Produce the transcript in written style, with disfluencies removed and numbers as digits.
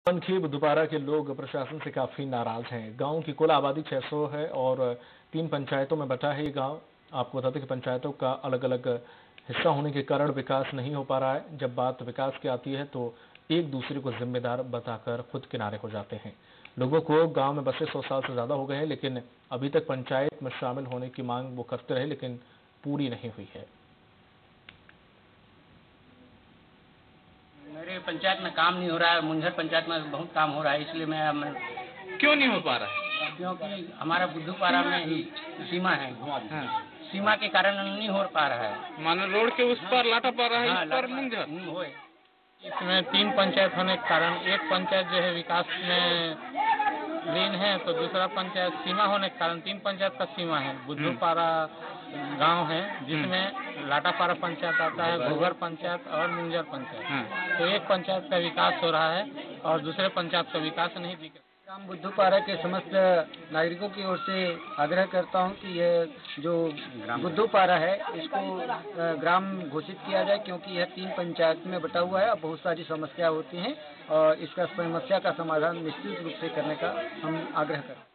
मनखी बुधपारा के लोग प्रशासन से काफी नाराज हैं। गांव की कुल आबादी 600 है और 3 पंचायतों में बटा है ये गांव। आपको बता दें कि पंचायतों का अलग अलग हिस्सा होने के कारण विकास नहीं हो पा रहा है। जब बात विकास की आती है तो एक दूसरे को जिम्मेदार बताकर खुद किनारे हो जाते हैं। लोगों को गांव में बसे 100 साल से ज्यादा हो गए हैं, लेकिन अभी तक पंचायत में शामिल होने की मांग वो करते रहे, लेकिन पूरी नहीं हुई है। मेरे पंचायत में काम नहीं हो रहा है। मुंझर पंचायत में बहुत काम हो रहा है, इसलिए मैं क्यों नहीं हो पा रहा है? क्योंकि हमारा बुद्धूपारा में ही सीमा है। हाँ। सीमा के कारण नहीं हो पा रहा है। मानो रोड के उस पर लाटा पा रहा है। हाँ, इस पर मुंझर इसमें 3 पंचायत होने के कारण एक पंचायत जो है विकास में लीन है, तो दूसरा पंचायत सीमा होने के कारण 3 पंचायत का सीमा है। बुद्धूपारा गांव है जिसमें लाटापारा पंचायत आता है, घोघर पंचायत और मुंझर पंचायत। तो एक पंचायत का विकास हो रहा है और दूसरे पंचायत का विकास नहीं दिख रहा। ग्राम बुद्धूपारा के समस्त नागरिकों की ओर से आग्रह करता हूं कि यह जो बुद्धूपारा है इसको ग्राम घोषित किया जाए, क्योंकि यह 3 पंचायत में बटा हुआ है और बहुत सारी समस्या होती हैं और इसका समस्या का समाधान निश्चित रूप से करने का हम आग्रह करते हैं।